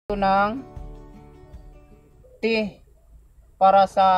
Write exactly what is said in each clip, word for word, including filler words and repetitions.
ng tea para sa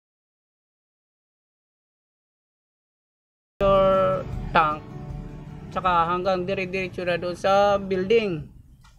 your tank tsaka hanggang dire-diretso na doon sa building.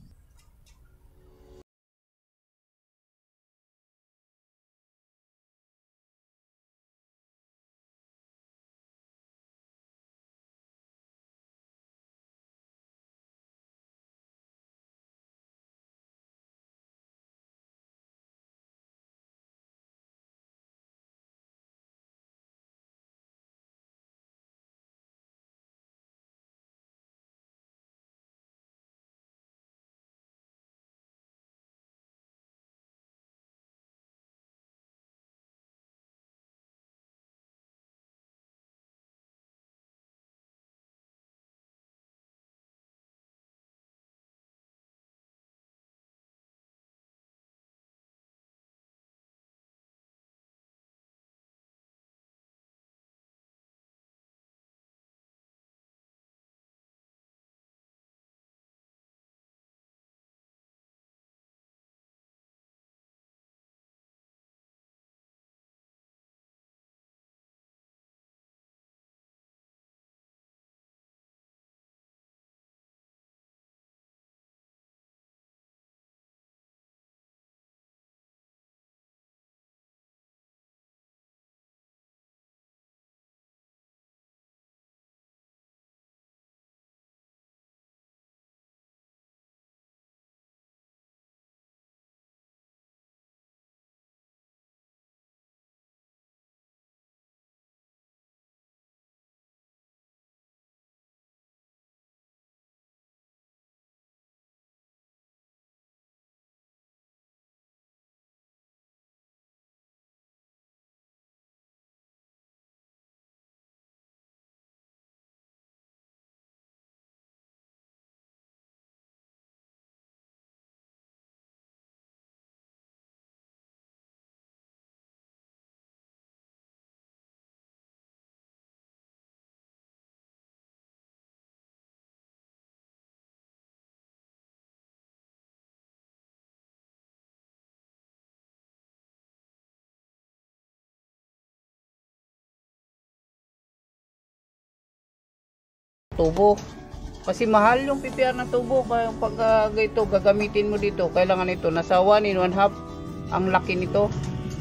Tubo. Kasi mahal yung P P R na tubo. Kaya pag uh, ito gagamitin mo dito, kailangan ito nasa one in one half ang laki nito.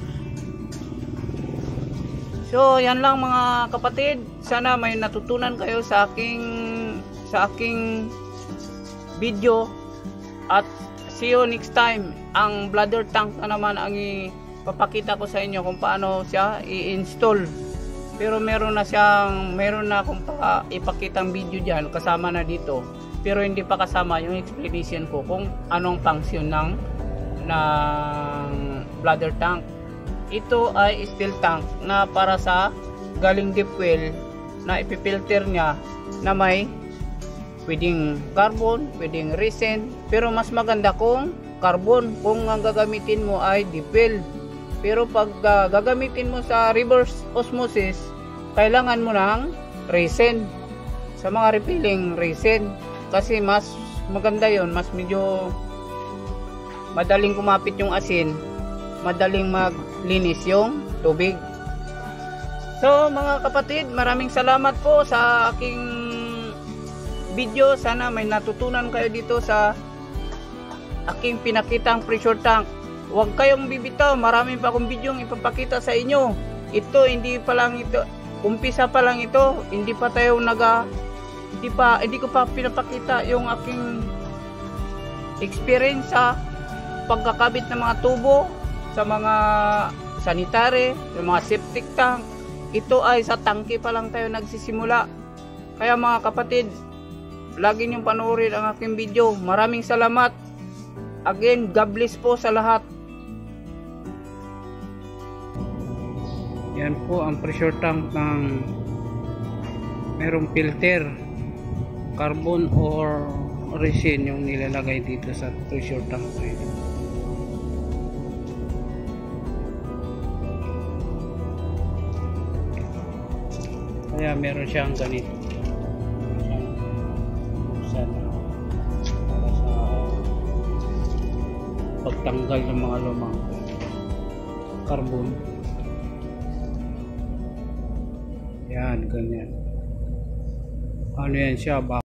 So yan lang mga kapatid, sana may natutunan kayo sa aking sa aking video, at see you next time. Ang bladder tank na naman ang ipapakita ko sa inyo kung paano siya i-install. Pero meron na siyang, meron na akong pa, ipakitang video dyan, kasama na dito. Pero hindi pa kasama yung explanation ko kung anong function ng, ng bladder tank. Ito ay steel tank na para sa galing deep well na ipipilter niya na may pwedeng carbon, pwedeng resin. Pero mas maganda kung carbon kung ang gagamitin mo ay deep well. Pero pag uh, gagamitin mo sa reverse osmosis, kailangan mo ng resin, sa mga refilling resin, kasi mas maganda yon, mas medyo madaling kumapit yung asin, madaling maglinis yung tubig. So mga kapatid, maraming salamat po sa aking video. Sana may natutunan kayo dito sa aking pinakitang pressure tank. Huwag kayong bibitaw, marami pa akong video yung ipapakita sa inyo. Ito hindi pa lang ito, umpisa pa lang ito, hindi pa tayo naga hindi pa hindi ko pa pinapakita yung aking experience sa pagkakabit ng mga tubo sa mga sanitary, yung mga septic tank. Ito ay sa tangke pa lang tayo nagsisimula. Kaya mga kapatid, lagi niyong panoorin ang aking video. Maraming salamat. Again, God bless po sa lahat. Yan po ang pressure tank ng merong filter, carbon or resin yung nilalagay dito sa pressure tank na ito. Kaya meron siyang ganito para sa pagtanggal ng mga lumang carbon. Yan, ganyan. Ano yan siya?